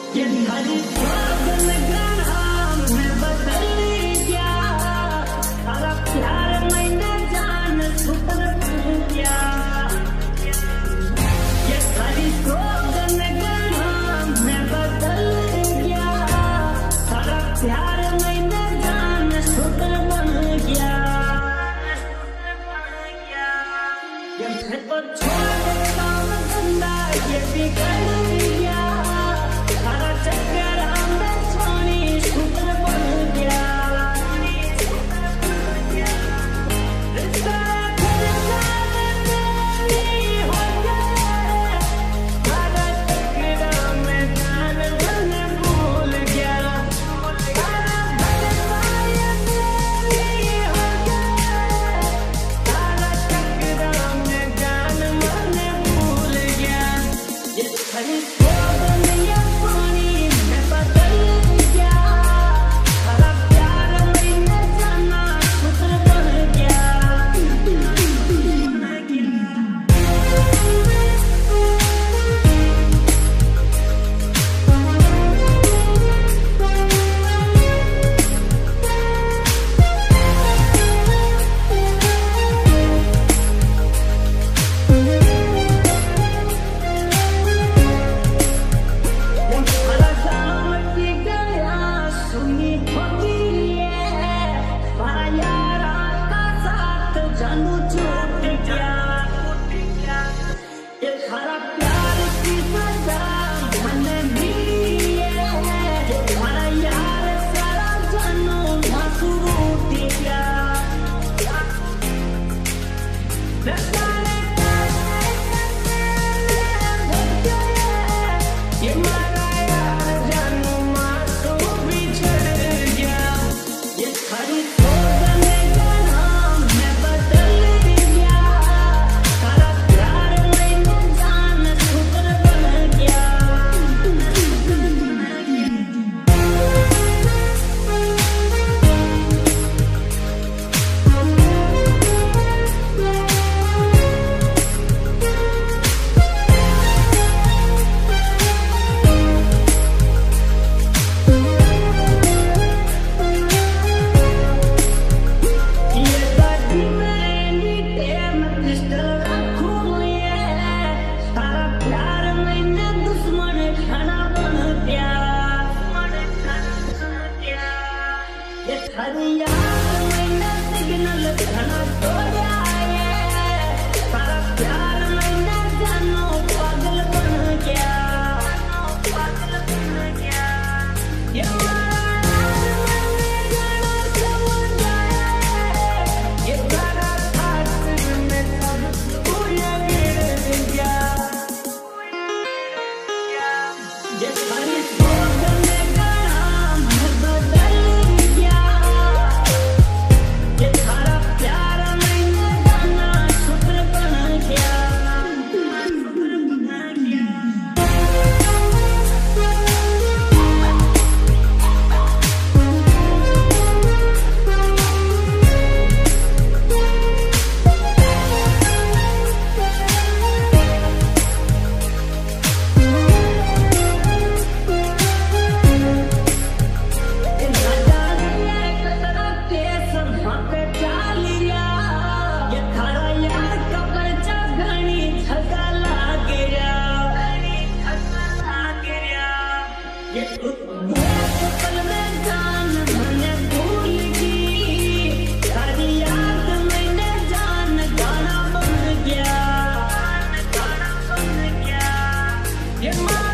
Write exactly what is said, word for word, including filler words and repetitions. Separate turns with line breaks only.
ये हरी पागल गाना मैं बदल गया, सारा प्यार मैंने जान सुतर गया। ये हरी पागल गाना मैं बदल गया, सारा प्यार मैंने जान सुतर बन गया। ये मैं तो छोड़ देता हूँ जिंदा, ये बिगड़ गया, सारा चक्कर हमें छोड़ी सुतर बन गया। रिश्ता खर्चा मेरी हो गया, सारा चक्कर हमें जान मन भूल गया। सारा भटका मेरी हो गया, सारा चक्कर हमें जान मन भूल गया। ये खरी
Yeah.